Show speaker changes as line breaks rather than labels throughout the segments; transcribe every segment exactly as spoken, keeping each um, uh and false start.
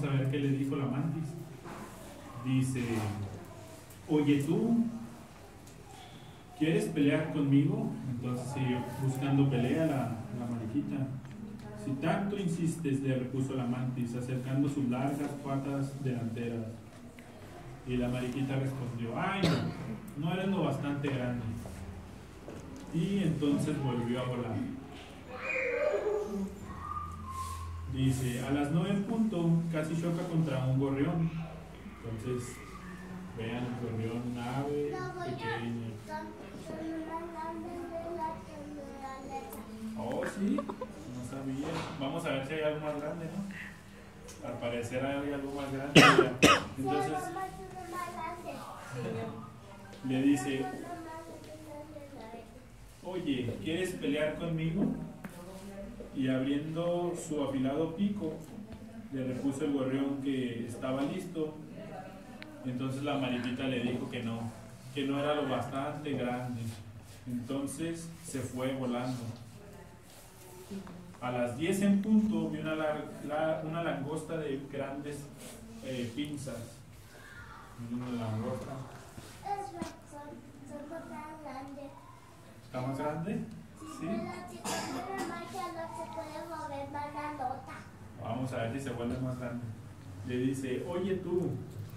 a ver qué le dijo la mantis. Dice, oye tú, ¿quieres pelear conmigo? Entonces siguió buscando pelea la, la mariquita. Si tanto insistes, le repuso la mantis, acercando sus largas patas delanteras. Y la mariquita respondió, ay no, no eres lo bastante grande. Y entonces volvió a volar. Dice, a las nueve en punto casi choca contra un gorrión. Entonces, vean el gorrión, un ave pequeña. Oh, sí, no sabía. Vamos a ver si hay algo más grande, ¿no? Al parecer hay algo más grande. Entonces, le dice, oye, ¿quieres pelear conmigo? Y abriendo su afilado pico, le repuso el gorrión que estaba listo. Entonces la mariquita le dijo que no, que no era lo bastante grande. Entonces se fue volando. A las diez en punto vi una, la, una langosta de grandes eh, pinzas. Una langosta. ¿Está más grande? Sí. Vamos a ver si se vuelve más grande. Le dice, oye tú,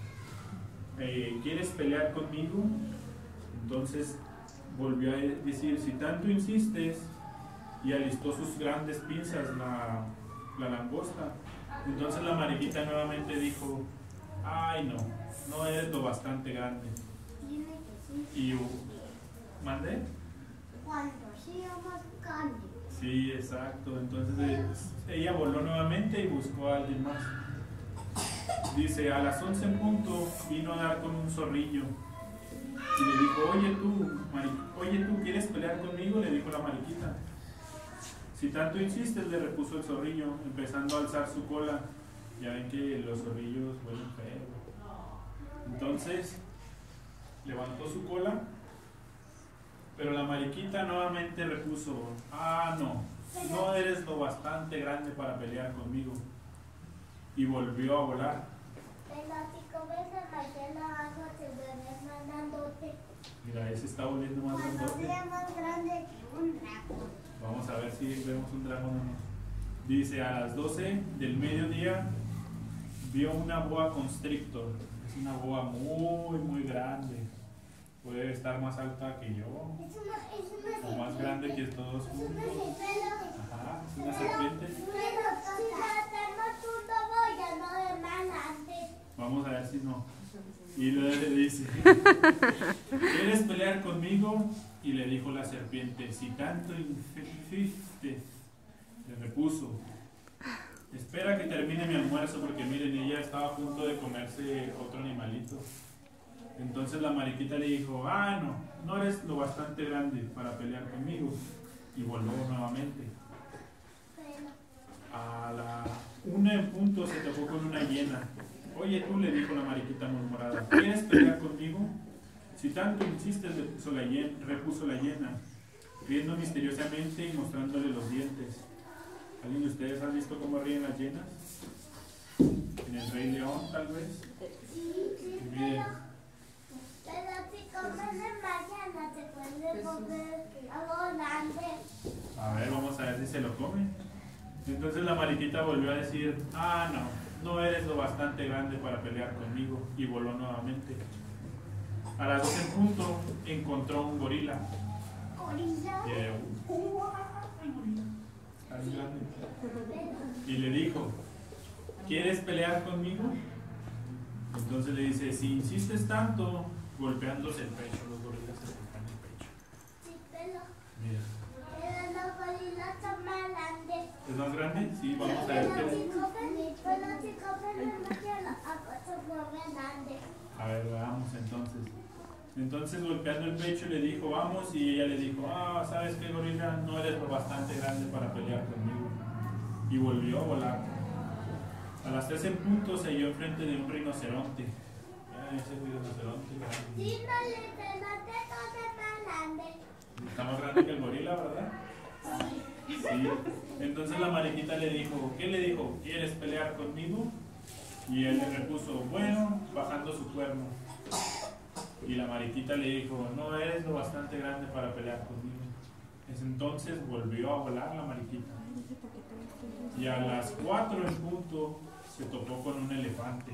eh, ¿quieres pelear conmigo? Entonces volvió a decir, si tanto insistes, y alistó sus grandes pinzas la, la langosta. Entonces la mariquita nuevamente dijo, ay no, no eres lo bastante grande. Y ¿mandé?
Cuando seamos grandes.
Sí, exacto. Entonces eh, ella voló nuevamente y buscó a alguien más. Dice, a las once en punto vino a dar con un zorrillo. Y le dijo, oye tú, oye tú, ¿quieres pelear conmigo? Le dijo la mariquita. Si tanto insistes, le repuso el zorrillo, empezando a alzar su cola. Ya ven que los zorrillos huelen feo. Entonces, levantó su cola, pero la mariquita nuevamente repuso, ah, no, no eres lo bastante grande para pelear conmigo. Y volvió a volar.
Pero si comes el martelo abajo, te vuelves más grandote.
Mira, ese está volviendo más
Cuando
grandote.
sea más grande que un dragón.
Vamos a ver si vemos un dragón o no. Dice, a las doce del mediodía vio una boa constrictor. Es una boa muy, muy grande. Puede estar más alta que yo.
Es una, es una
O más grande que todos
Es
juntos.
una serpiente.
Ajá, es una serpiente.
Pero si la hacemos un lobo, ya no es más grande.
Vamos a ver si no. Y luego le dice, ¿quieres pelear conmigo? Y le dijo la serpiente, si tanto insiste, le repuso, espera que termine mi almuerzo, porque miren, ella estaba a punto de comerse otro animalito. Entonces la mariquita le dijo, ah, no, no eres lo bastante grande para pelear conmigo. Y voló nuevamente. A la una en punto se topó con una hiena. Oye tú, le dijo la mariquita murmurada, ¿quieres pelear conmigo? Si tanto insistes, le puso la hiena, repuso la hiena, riendo misteriosamente y mostrándole los dientes. ¿Alguien de ustedes ha visto cómo ríen las hienas? En el Rey León, tal vez.
Sí, sí,
Miren.
pero, pero si comes en mañana, te puedes volver algo grande.
A ver, vamos a ver si se lo come. Entonces la mariquita volvió a decir, ah, no, no eres lo bastante grande para pelear conmigo, y voló nuevamente. A las doce en punto encontró un gorila.
¿Gorila?
Y, eh, uh, ay, gorila. Tan grande. Y le dijo, ¿quieres pelear conmigo? Entonces le dice, si insistes tanto, golpeándose el pecho, los gorilas se golpean el pecho.
Sí, pero,
Mira.
pero los gorilas son más grandes.
¿Es más grande? Sí, vamos a ver.
Pero
qué-
si comen, pero si comen en mañana, se vuelven grandes.
A ver, veamos entonces. Entonces golpeando el pecho le dijo, vamos, y ella le dijo, ah, ¿sabes qué, gorila? No eres lo bastante grande para pelear conmigo. Y volvió a volar. A las tres en punto se halló enfrente de un rinoceronte. Ah, ese rinoceronte grande.
Si no le pegaste, entonces más grande.
Está más grande que el gorila, ¿verdad? Sí. Entonces la mariquita le dijo, ¿qué le dijo? ¿Quieres pelear conmigo? Y él le repuso, bueno, bajando su cuerno. Y la mariquita le dijo, no eres lo bastante grande para pelear conmigo. Es entonces volvió a volar la mariquita. Y a las cuatro en punto se topó con un elefante.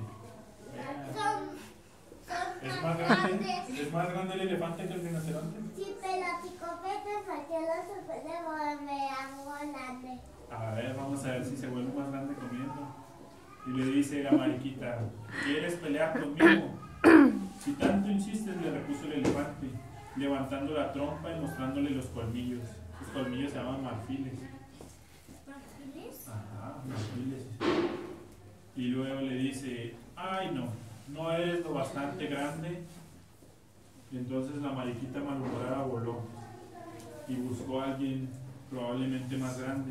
¿Es más grande, ¿Es más grande el elefante que el rinoceronte?
Sí, pero si cometes porque no se puede volver a volante.
A ver, vamos a ver si se vuelve más grande comiendo. Y le dice la mariquita, ¿quieres pelear conmigo? Si tanto insistes, le repuso el elefante, levantando la trompa y mostrándole los colmillos. Los colmillos se llaman marfiles.
¿Marfiles?
Ajá, marfiles. Y luego le dice, ay no, no eres lo bastante grande. Y entonces la mariquita malhumorada voló y buscó a alguien probablemente más grande.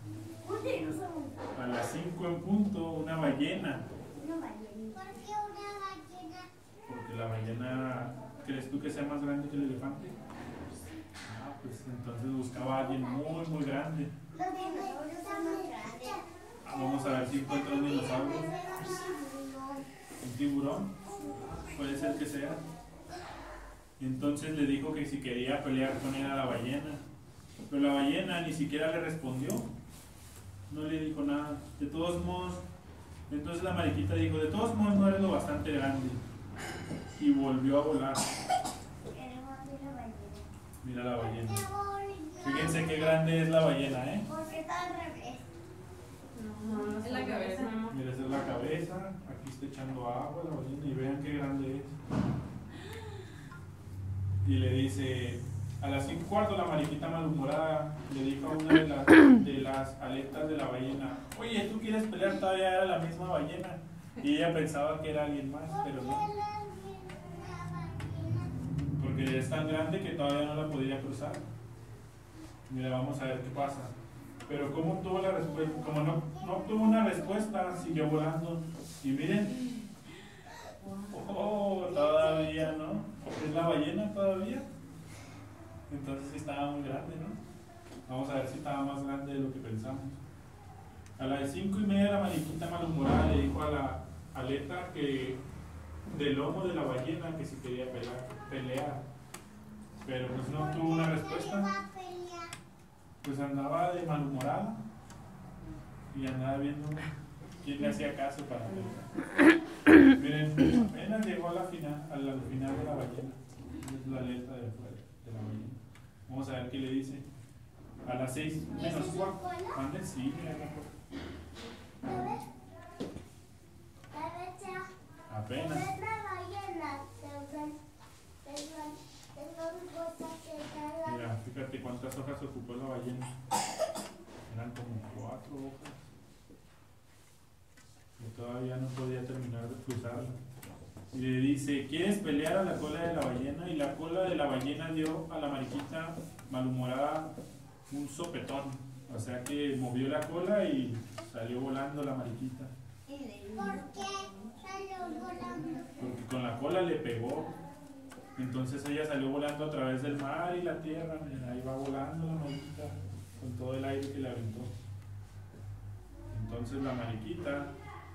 A las cinco en punto, una ballena.
Una ballena. ¿Por qué una ballena?
Porque la ballena, ¿crees tú que sea más grande que el elefante? Ah, pues entonces buscaba a alguien muy, muy grande.
Los dinosaurios son más grandes.
Ah, vamos a ver si encuentra un dinosaurio. ¿Un tiburón? Puede ser que sea. Y entonces le dijo que si quería pelear con él a la ballena. Pero la ballena ni siquiera le respondió. No le dijo nada. De todos modos, entonces la mariquita dijo, de todos modos no eres lo bastante grande. Y volvió a volar. Mira la ballena. Fíjense qué grande es la ballena, ¿eh?
Porque está al revés.
No, no, es la cabeza.
Mira, esa es la cabeza. Aquí está echando agua la ballena y vean qué grande es. Y le dice, a las cinco cuartos la mariquita malhumorada le dijo a una de las, de las aletas de la ballena, oye, ¿tú quieres pelear? Todavía era la misma ballena. Y ella pensaba que era alguien más, pero no. Porque es tan grande que todavía no la podía cruzar. Mira, vamos a ver qué pasa. Pero como obtuvo la respuesta, como no, no obtuvo una respuesta, siguió volando. Y miren, oh, todavía no. ¿Es la ballena todavía? Entonces sí estaba muy grande, ¿no? Vamos a ver si estaba más grande de lo que pensamos. A las cinco y media la mariquita malhumorada le dijo a la aleta que del lomo de la ballena que si quería pelear, pelear. Pero pues no tuvo una respuesta. Pues andaba de malhumorada y andaba viendo quién le hacía caso para pelear. Miren, apenas llegó a la final, a la final de la ballena. Es la aleta de, de la ballena. Vamos a ver qué le dice. A las seis menos cuatro. ¿Mande? Sí, mira acá. Apenas. Mira, fíjate cuántas hojas ocupó la ballena. Eran como cuatro hojas. Y todavía no podía terminar de cruzarla. Y le dice, ¿quieres pelear a la cola de la ballena? Y la cola de la ballena dio a la mariquita malhumorada un sopetón. O sea que movió la cola y salió volando la mariquita.
¿Por qué salió volando?
Porque con la cola le pegó. Entonces ella salió volando a través del mar y la tierra. Y ahí va volando la mariquita con todo el aire que le aventó. Entonces la mariquita,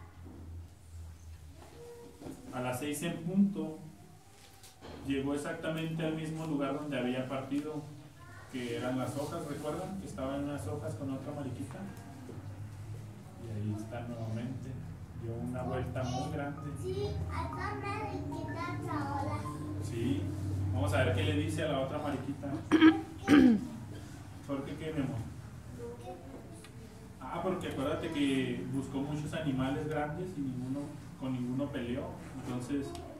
a las seis en punto, llegó exactamente al mismo lugar donde había partido, que eran las hojas, ¿recuerdan? Que estaban unas hojas con otra mariquita. Y ahí está nuevamente. Dio una vuelta muy grande.
Sí, acá mariquitas ahora.
Sí. Vamos a ver qué le dice a la otra mariquita. ¿Por qué qué, mi amor? Ah, porque acuérdate que buscó muchos animales grandes y ninguno, con ninguno peleó. Entonces